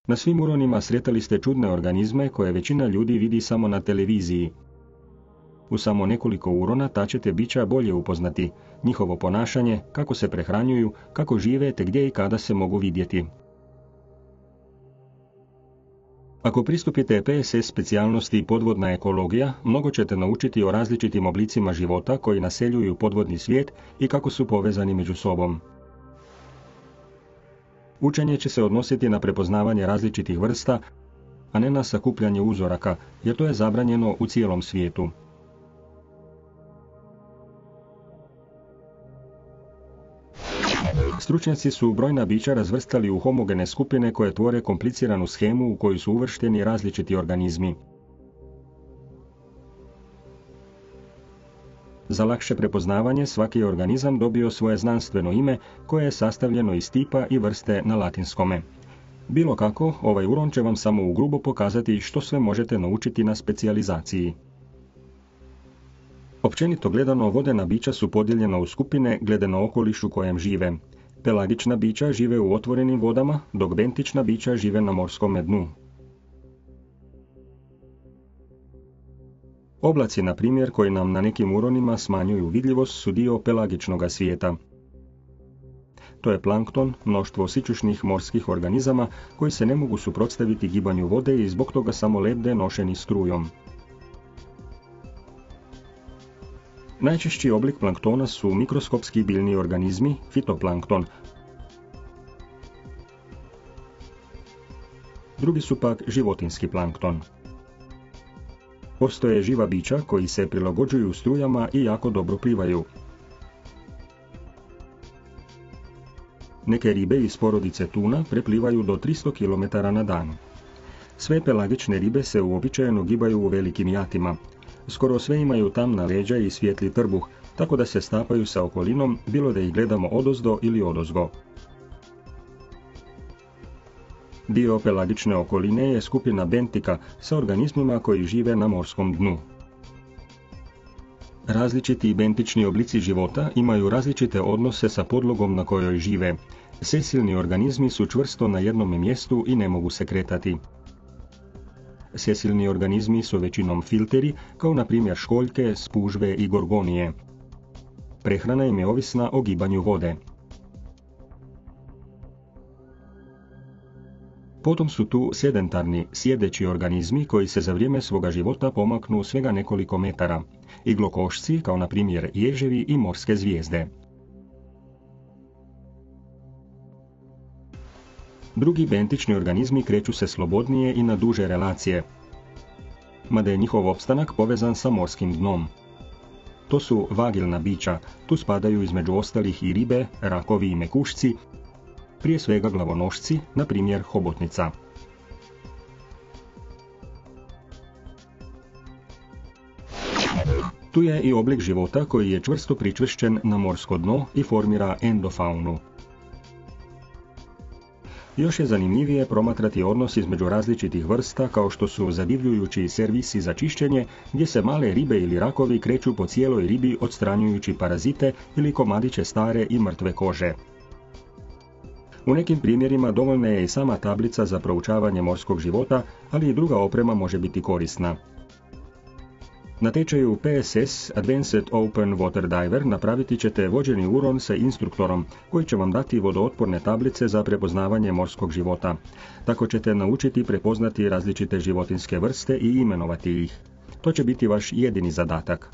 Na svim uronima sretali ste čudne organizme koje većina ljudi vidi samo na televiziji. U samo nekoliko urona ta ćete bića bolje upoznati, njihovo ponašanje, kako se prehranjuju, kako žive te gdje i kada se mogu vidjeti. Ako pristupite PSS specijalnosti podvodna ekologija, mnogo ćete naučiti o različitim oblicima života koji naseljuju podvodni svijet i kako su povezani među sobom. Učenje će se odnositi na prepoznavanje različitih vrsta, a ne na sakupljanje uzoraka, jer to je zabranjeno u cijelom svijetu. Stručnjaci su brojna bića razvrstali u homogene skupine koje tvore kompliciranu shemu u koju su uvršteni različiti organizmi. Za lakše prepoznavanje svaki je organizam dobio svoje znanstveno ime koje je sastavljeno iz tipa i vrste na latinskome. Bilo kako, ovaj uron će vam samo ugrubo pokazati što sve možete naučiti na specijalizaciji. Općenito gledano, vodena bića su podijeljena u skupine glede na okoliš u kojem žive. Pelagična bića žive u otvorenim vodama, dok bentična bića žive na morskom dnu. Oblaci, na primjer, koji nam na nekim uronima smanjuju vidljivost, su dio pelagičnog svijeta. To je plankton, mnoštvo sićušnih morskih organizama koji se ne mogu suprotstaviti gibanju vode i zbog toga samo lebde nošeni strujom. Najčešći oblik planktona su mikroskopski biljni organizmi, fitoplankton. Drugi su pak životinjski plankton. Postoje živa bića koji se prilagođuju strujama i jako dobro plivaju. Neke ribe iz porodice tuna preplivaju do 300 km na dan. Sve pelagične ribe se uobičajeno gibaju u velikim jatima. Skoro sve imaju tamna leđa i svijetli trbuh, tako da se stapaju sa okolinom, bilo da ih gledamo odozdo ili odozgo. Dio pelagične okoline je skupina bentika sa organizmima koji žive na morskom dnu. Različiti bentični oblici života imaju različite odnose sa podlogom na kojoj žive. Sesilni organizmi su čvrsto na jednom mjestu i ne mogu se kretati. Sesilni organizmi su većinom filteri, kao na primjer školjke, spužve i gorgonije. Prehrana im je ovisna o gibanju vode. Potom su tu sedentarni, sjedeći organizmi koji se za vrijeme svoga života pomaknu svega nekoliko metara. Iglokošci, kao na primjer ježevi i morske zvijezde. Drugi bentični organizmi kreću se slobodnije i na duže relacije, mada je njihov opstanak povezan sa morskim dnom. To su vagilna bića, tu spadaju između ostalih i ribe, rakovi i mekušci, prije svega glavonošci, na primjer hobotnica. Tu je i oblik života koji je čvrsto pričvršćen na morsko dno i formira endofaunu. Još je zanimljivije promatrati odnos između različitih vrsta kao što su zadivljujući servisi za čišćenje gdje se male ribe ili rakovi kreću po cijeloj ribi odstranjujući parazite ili komadiće stare i mrtve kože. U nekim primjerima dovoljna je i sama tablica za proučavanje morskog života, ali i druga oprema može biti korisna. Na tečaju PSS Advanced Open Water Diver napraviti ćete vođeni uron sa instruktorom koji će vam dati vodootporne tablice za prepoznavanje morskog života. Tako ćete naučiti prepoznati različite životinjske vrste i imenovati ih. To će biti vaš jedini zadatak.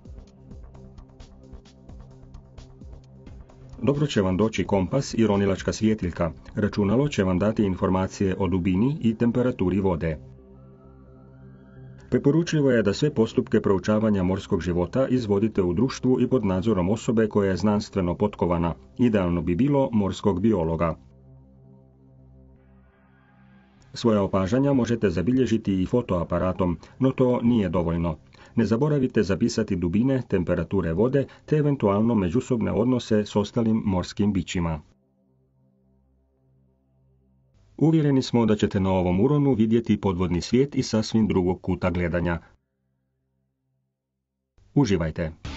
Dobro će vam doći kompas i ronilačka svjetiljka. Računalo će vam dati informacije o dubini i temperaturi vode. Preporučljivo je da sve postupke proučavanja morskog života izvodite u društvu i pod nadzorom osobe koja je znanstveno potkovana. Idealno bi bilo morskog biologa. Svoja opažanja možete zabilježiti i fotoaparatom, no to nije dovoljno. Ne zaboravite zapisati dubine, temperature vode te eventualno međusobne odnose s ostalim morskim bićima. Uvjereni smo da ćete na ovom uronu vidjeti podvodni svijet i sasvim drugog kuta gledanja. Uživajte!